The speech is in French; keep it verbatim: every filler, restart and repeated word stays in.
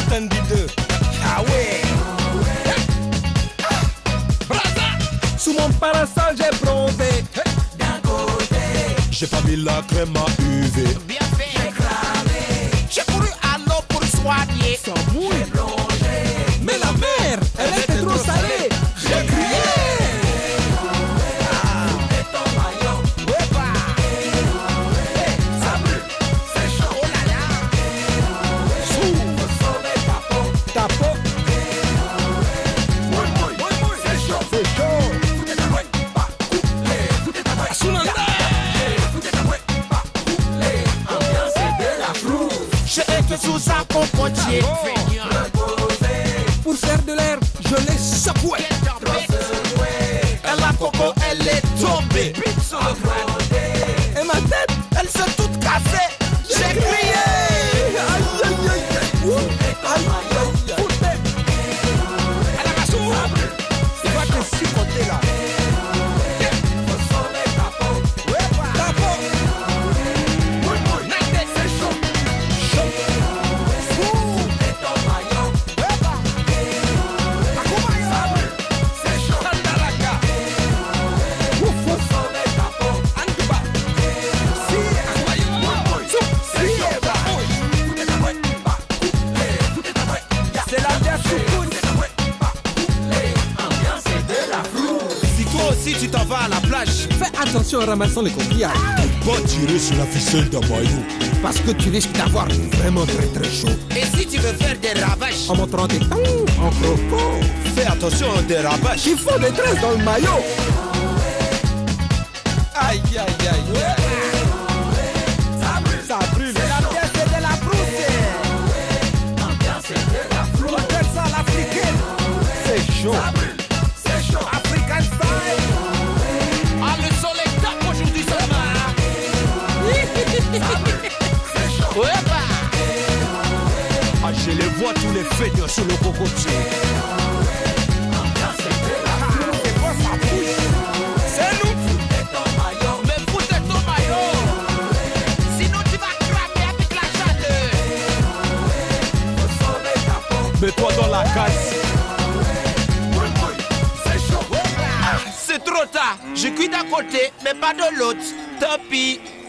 Tandy deux. Ah ouais. Sous mon parasol j'ai bronzé. D'un côté, j'ai pas mis la crème à U V. Bien fait. J'ai cramé. J'ai couru à l'eau pour soigner. Sans mouille. J'ai plongé. Mais la mer, elle, elle était, était trop salée. J'ai crié. Sous sa compotier, pour faire de l'air, je l'ai secoué. Et la coco, elle est tombée. Et ma tête, elle s'est toute cassée. J'ai crié. Aïe aïe aïe. Aïe aïe aïe. Elle a ma soupe. Il va te chicoter là. Si tu t'en vas à la plage, fais attention en ramassant les coquillages. Pas tirer sur la ficelle d'un maillot, parce que tu risques d'avoir vraiment très très chaud. Et si tu veux faire des ravages en montrant des tons en croco, fais attention aux dérapages qui font des tresses dans le maillot. Aïe aïe aïe ouais. Ça brûle, ça brûle. C'est l'ambiance de la brousse. L'ambiance de la brousse. On appelle ça l'africaine. C'est chaud. Ça brûle, c'est chaud. African style. Ah, le soleil tape aujourd'hui seulement. Ça brûle, c'est chaud. Ouais, bah. Ah, je les vois tous les feignants sur le cocotier. Mets-toi dans la casse. C'est trop tard. Je cuis d'un côté, mais pas de l'autre. Tant pis.